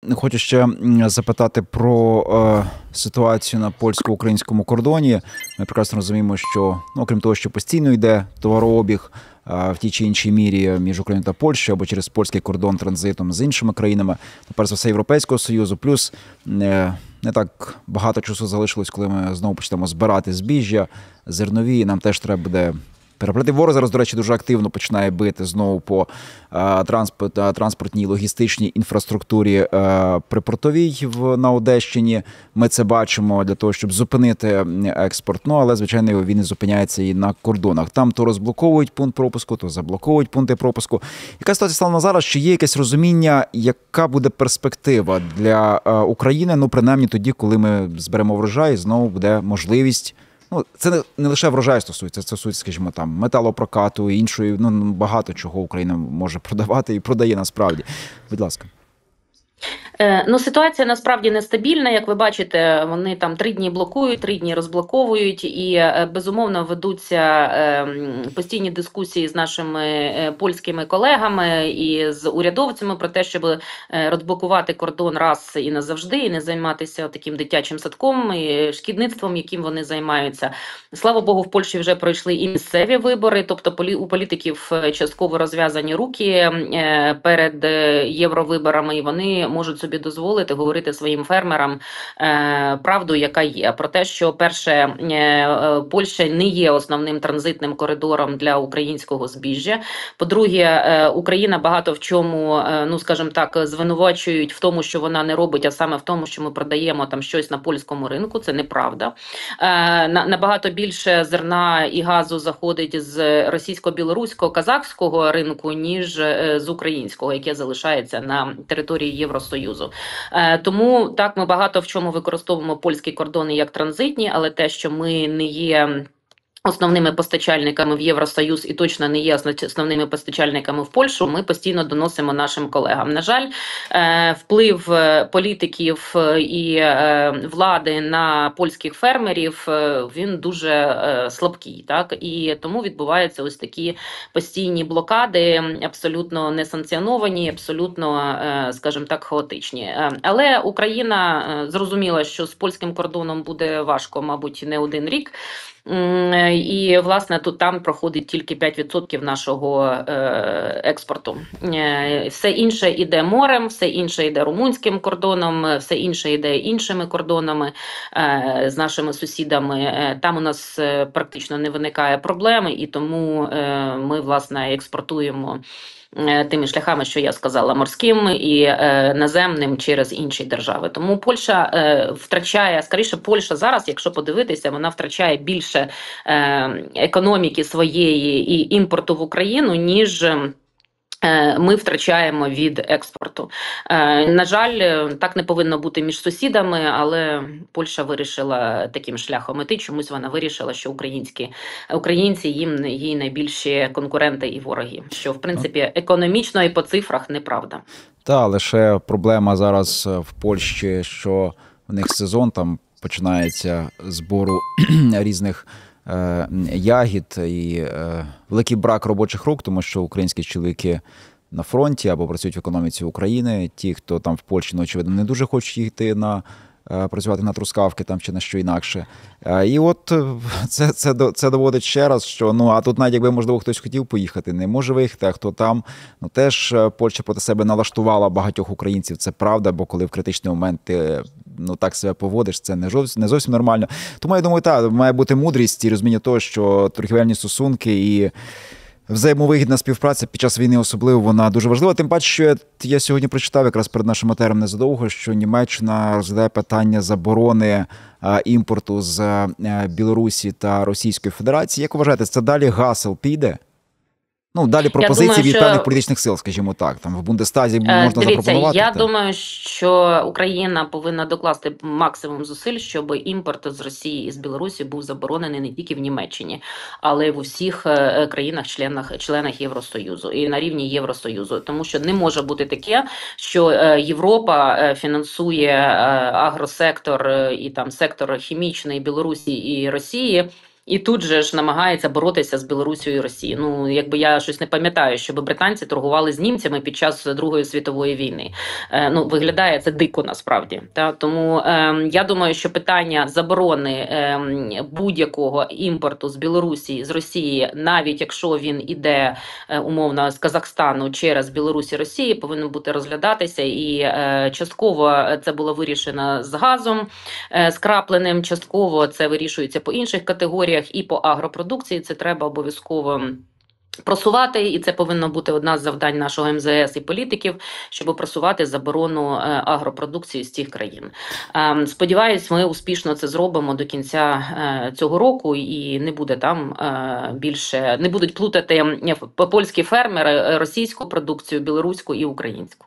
хочу ще запитати про ситуацію на польсько-українському кордоні. Ми прекрасно розуміємо, що, окрім того, що постійно йде товарообіг в тій чи іншій мірі між Україною та Польщею або через польський кордон транзитом з іншими країнами, перш за все Європейського Союзу, плюс не так багато часу залишилось, коли ми знову почнемо збирати збіжжя, зернові, і нам теж треба буде переплати. Ворог зараз, до речі, дуже активно починає бити знову по транспортній, логістичній інфраструктурі припортовій на Одещині. Ми це бачимо для того, щоб зупинити експорт. Але, звичайно, він і зупиняється і на кордонах. Там то розблоковують пункт пропуску, то заблоковують пункти пропуску. Яка ситуація стала на зараз? Чи є якесь розуміння, яка буде перспектива для України? Принаймні тоді, коли ми зберемо врожай, знову буде можливість. Це не лише врожай стосується, це стосується, скажімо, там металопрокату і іншої, багато чого Україна може продавати і продає насправді. Будь ласка. Ситуація насправді нестабільна. Як ви бачите, вони там 3 дні блокують, 3 дні розблоковують, і безумовно ведуться постійні дискусії з нашими польськими колегами і з урядовцями про те, щоб розблокувати кордон раз і назавжди, і не займатися таким дитячим садком і шкідництвом, яким вони займаються. Слава Богу, в Польщі вже пройшли і місцеві вибори, тобто у політиків частково розв'язані руки перед євровиборами, і вони можуть собі дозволити говорити своїм фермерам правду, яка є. Про те, що, перше, Польща не є основним транзитним коридором для українського збіжжя. По-друге, Україна багато в чому, скажімо так, звинувачують в тому, що вона не робить, а саме в тому, що ми продаємо там щось на польському ринку. Це неправда. Набагато більше зерна і газу заходить з російсько-білоруського, казахського ринку, ніж з українського, яке залишається на території Євросоюзу. Тому так, ми багато в чому використовуємо польські кордони як транзитні, але те, що ми не є основними постачальниками в Євросоюз і точно не є основними постачальниками в Польщу, ми постійно доносимо нашим колегам. На жаль, вплив політиків і влади на польських фермерів, він дуже слабкий. Так? І тому відбуваються ось такі постійні блокади, абсолютно несанкціоновані, абсолютно, скажімо так, хаотичні. Але Україна зрозуміла, що з польським кордоном буде важко, мабуть, не один рік. І, власне, там проходить тільки 5% нашого експорту. Все інше йде морем, все інше йде румунським кордоном, все інше йде іншими кордонами з нашими сусідами. Там у нас практично не виникає проблеми, і тому ми, власне, експортуємо тими шляхами, що я сказала, морським і наземним через інші держави. Тому Польща втрачає, скоріше Польща зараз, якщо подивитися, вона втрачає більше економіки своєї і імпорту в Україну, ніж ми втрачаємо від експорту. На жаль, так не повинно бути між сусідами, але Польща вирішила таким шляхом іти. Чомусь вона вирішила, що українці їй найбільші конкуренти і вороги. Що, в принципі, економічно і по цифрах неправда. Лише проблема зараз в Польщі, що в них сезон, там починається збору різних ягід і великий брак робочих рук, тому що українські чоловіки на фронті або працюють в економіці України. Ті, хто там в Польщі, очевидно, не дуже хочуть йти працювати на трускавки там чи на що інакше. І от це доводить ще раз, що а тут навіть якби, можливо, хтось хотів поїхати, не може виїхати, а хто там, теж Польща проти себе налаштувала багатьох українців, це правда, бо коли в критичний момент ти так себе поводиш, це не зовсім нормально. Тому я думаю, має бути мудрість і розуміння того, що торгівельні стосунки і взаємовигідна співпраця під час війни особливо, вона дуже важлива. Тим паче, що я сьогодні прочитав якраз перед нашим етером незадовго, що Німеччина розглядає питання заборони імпорту з Білорусі та Російської Федерації. Як вважаєте, це далі гасел піде? Далі пропозиції від певних політичних сил, скажімо так, там в Бундестазі можна запропонувати. Я думаю, що Україна повинна докласти максимум зусиль, щоб імпорт з Росії і з Білорусі був заборонений не тільки в Німеччині, але й в усіх країнах-членах Євросоюзу і на рівні Євросоюзу. Тому що не може бути таке, що Європа фінансує агросектор і там сектор хімічний Білорусі і Росії, і тут же ж намагається боротися з Білорусією і Росією. Ну, якби я щось не пам'ятаю, щоб британці торгували з німцями під час Другої світової війни. Ну, виглядає це дико насправді. Тому я думаю, що питання заборони будь-якого імпорту з Білорусі, з Росії, навіть якщо він іде умовно з Казахстану через Білорусь і Росію, повинно бути розглядатися. І частково це було вирішено з газом скрапленим, частково це вирішується по інших категоріях і по агропродукції. Це треба обов'язково просувати, і це повинно бути одна з завдань нашого МЗС і політиків, щоб просувати заборону агропродукції з цих країн. Сподіваюсь, ми успішно це зробимо до кінця цього року, і не буде там більше, не будуть плутати польські фермери російську продукцію, білоруську і українську.